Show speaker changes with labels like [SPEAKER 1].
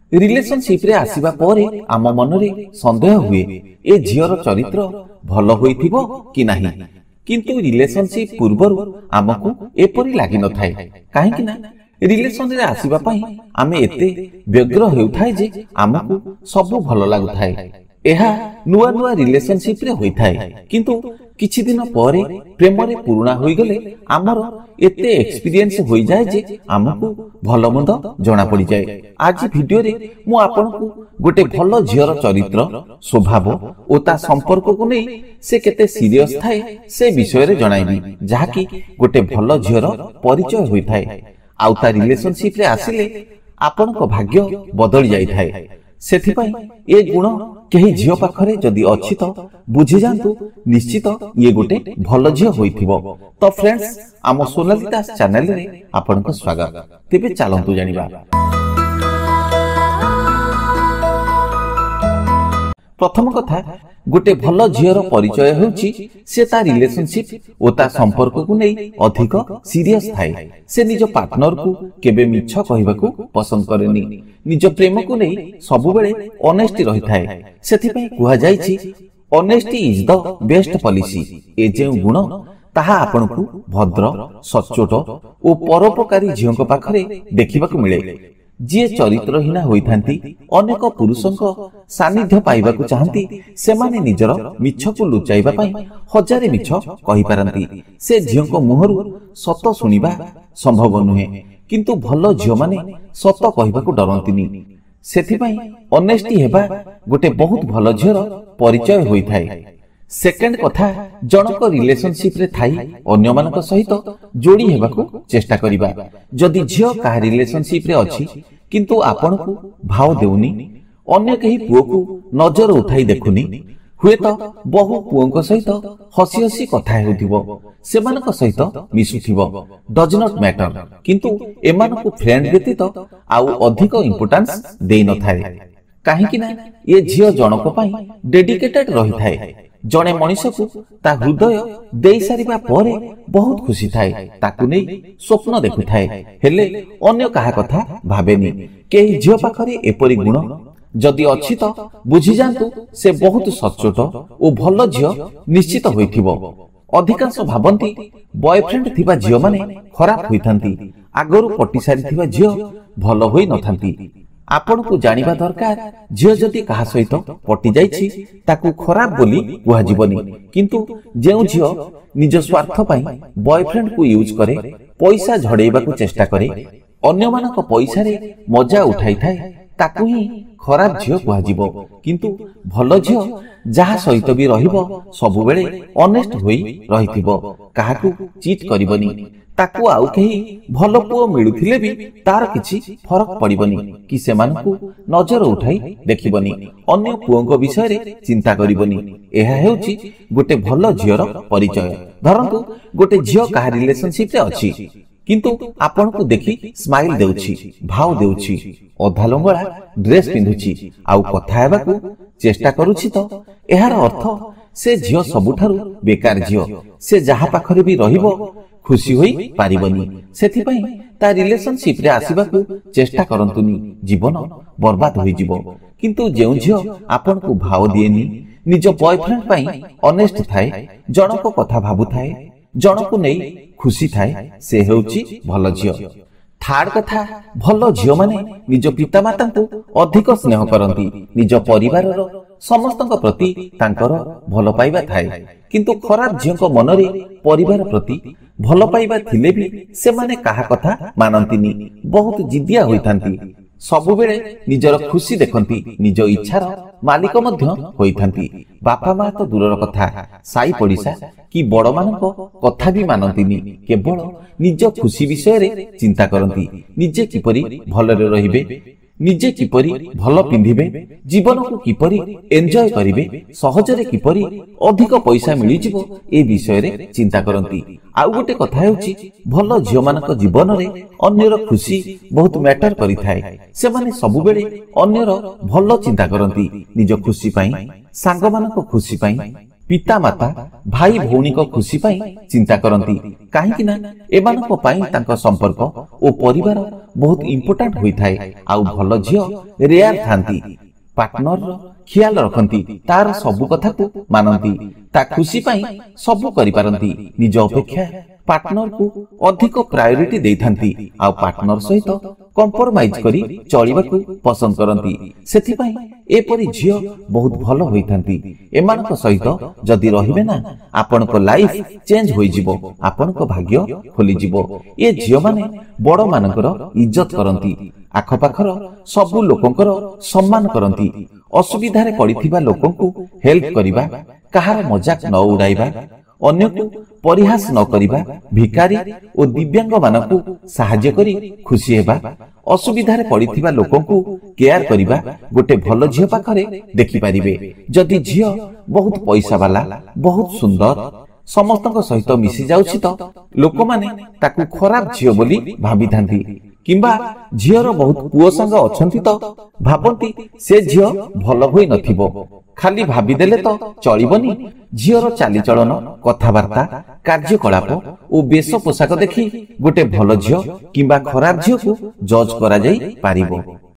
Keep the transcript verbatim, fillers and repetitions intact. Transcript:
[SPEAKER 1] Relationship रे आसीबा परे आम मनरे संदेह हुए ए झियर चरित्र भल होइथिबो कि नाही, किंतु रिलेशनशिप पूर्वरु आमको एपरि लागि न थाए। काहे कि ना रिलेशन रे आसीबा पई आमे एते व्यग्र हेउथाय जे आमको सब भल लागुथाय। एहा नुआ नुआ रिलेशनशिप रे होइथाय, किंतु किछि दिन परे प्रेम रे पुराना होई गले आमर एते एक्सपीरियंस होई जाय जे आमको भलो मंद जणा पड़ी जाय। आज वीडियो रे मु आपनकु गोटे भलो झियर चरित्र स्वभाव ओ ता संपर्क को नै से केते सीरियस थाए से विषय रे जणाइबी, जाकी गोटे भलो झियर परिचय होई थाए। आउ ता रिलेशनशिप रे आसिले आपनक भाग्य बदली जाई थाए। सेथिपाई ए गुण केही झियो पाखरे जदि अछि त बुझि जांतु निश्चित ये गोटे भलो झियो होइथिबो। तो फ्रेंड्स आम सोनाली दास चैनल रे आपनक स्वागत। तेबे चलंतु जानिबा। प्रथम कथा गोटे भलो झियर परिचय होउची से ता रिलेशनशिप ओ ता संपर्क को नै अधिक सीरियस थाए। से निज पार्टनर को केबे मिछ कहिबाकू पसंद करेनी, निज प्रेम को नै सब बेले ऑनेस्टी रही थाए। सेथि पई कुहा जायछि honesty is the best policy. ए जे गुण ताहा आपनकू भद्र सच्चोट ओ परोपकारी झियों पाखरे देखिबाकू मिले। जे चरित्रहीना होइथांती अनेक पुरुषंक सानिध्य पाइबाकू चाहंती, सेमाने निजर मिछकू लुचाइबा पई हजारे मिछ कहि पारंती। से झियोंक मुहरु सत सुनिबा संभव नुहे, किंतु भलो झियो माने सत कहिबाकू डरंतीनी। सेथि पई ऑनेस्टी हेबा गोटे बहुत भलो झियर परिचय होइथाय। सेकेंड कथा जनक रिलेशनशिप रे थाई अन्य मानक सहित जोड़ी हेबाकू चेष्टा करिबा। जदि झियो का रिलेशनशिप रे अछि किंतु आपनकू भाव देउनी, अन्य केही पुओकू नजर उठाई देखुनी, हुए तो बहु पुओंक सहित हसी हसी कथा हेउथिबो, सेमानक सहित मिसुथिबो, डज नॉट मैटर, किंतु एमानकू फ्रेंड व्यतीत आउ अधिक इंपोर्टेंस देई न थाए। काहे कि ना ये झियो जनक पई डेडिकेटेड रही थाए। जणे मनीष को ता हृदय देई सारिबा परे बहुत खुशी थाए, ताकू नै स्वप्न देखु थाए, हेले अन्य कहा कथा भाबेनी। केही झियो पाखरे एपरि गुण जदि अछि त बुझि जांतु से बहुत सच्चोट ओ भलो झियो निश्चित होइथिबो। अधिकांश भाबंती बॉयफ्रेंड थिबा झियो माने खराब होइथांती, आगरु पटी सारी थिबा झियो भलो होई नथांती। आपण को जानिबा दरकार झियो जदि कहा सहित पटी जाइछि ताकू खराब बोली कुहा जीवनी, किंतु जेउ झियो निज स्वार्थ पई बॉयफ्रेंड को यूज करे, पैसा झड़ेइबा को चेष्टा करे, अन्य मानक पैसा रे मजा उठाई थाए, ताकू ही खराब झियो कुहा जीवो। किंतु भलो झियो जहा सहित भी रहिबो सब बेले ऑनेस्ट होई रहिथिबो, काहाकू चीट करिवनी, ताकू आउ केही भलो पुओ मिलुथिले भी तार किछि फरक पड़िबनी कि सेमानकू नजर उठाई देखिबनी, अन्य पुओंक विषय रे चिंता करिबनी। एहा हेउची गोटे भलो झियर परिचय। धरंतु गोटे झियो का रिलेशनशिप रे अछि, किंतु आपनकू देखि स्माइल देउछि, भाव देउछि, अधा लंगळा ड्रेस पिंधुछि, आउ कथा हेबाकू चेष्टा करूछि, तो एहार अर्थ से झियो सबुठारु बेकार झियो। से जहा पाखरे भी रहिबो खुशी होई पारिबनी। सेथि पई ता रिलेशनशिप रे आसीबाकू चेष्टा करंतुनी, जीवन बर्बाद होई जिवो। किंतु जेउ झियो आपन को भाव दिएनी, निज बॉयफ्रेंड पई ऑनेस्ट थाए, जनक कथा भाबु थाए, जनक नै खुशी थाए, से हेउची भलो झियो। थार्ड कथा भलो झियो माने निज पिता माता को अधिक स्नेह करंती, निज परिवारर समस्तक प्रति तांकर भलो पाइबा थाए, किंतु खराब झियोंक मनरे परिवार प्रति भलो पाइबा थिले भी से माने कहा कथा मानंतीनी, बहुत जिदिया होइथांती, सबु बेले निजर खुशी देखंती, निज इच्छार मालिक मध्य होइथांती। बापा मा तो दूरर कथा, साई पड़िसा कि बड़ मानक कथा भी मानंतीनी, केवल निज खुशी विषय रे चिंता करंती, निजे किपरि भलरे रहिबे, निजे किपरि भलो पिंधिबे, जीवन को किपरि एन्जॉय करिवे, सहजरे किपरि अधिक पैसा मिलि जिवो, ए विषय रे चिंता करंती। आउ गोटे कथा हेउची भलो झियो मानक जीवन रे अन्यर खुशी बहुत मैटर करि थाए। से माने सबु बेले अन्यर भलो चिंता करंती, निज खुशी पई, सांग मानक खुशी पई, पिता माता भाई भौणी खुशी पाई चिंता करती कहीं एमानक पाई तांको संपर्क और परिवार बहुत इंपोर्टांट होइथाय आउ भल झियो रेयर थांती पार्टनर ख्याल रखती तार सबु कथा को मानती ता खुशी पाई सबु करि पारंती निज अपेक्षा पार्टनर को अधिक प्रायोरिटी देथांती आ पार्टनर सहित कंप्रोमाइज करी चलिबाकू पसंद करंती सेथि पाई एपरि झियो बहुत भलो होइथांती एमानक सहित जदि रहिबे ना आपनक लाइफ चेंज होई जिवो आपनक भाग्य खोली जिवो ए झियो माने बड़ मानकर इज्जत करंती आख पाखर सबु लोकंकर सम्मान करंती असुविधा रे पड़िथिबा लोकंकु हेल्प करिबा कहार मजाक न उड़ाइबा अन्य को परिहास न करिबा भिकारी और दिव्यांग मानकु सहाय्य करी खुशी हेबा असुविधा रे पड़िथिबा लोकंकु केयर करिबा गोटे भलो झियो पाखरे देखि परिबे जदि झियो बहुत पैसा वाला बहुत सुंदर समस्तक सहित मिसी जाउछि तो लोक माने ताकू खराब झियो बोली भाबी थांती किंबा झियोर बहुत पुओ संग अछंती तो भाबंती से झियो भलो होई नथिबो खाली भाबी देले तो चलिबनी झियोर चाली चलन कथाबार्ता कार्यकलाप और बेश पोशाक देखी गोटे भलो झियो किंबा खराब झियो को जज करा जाई पारिबो।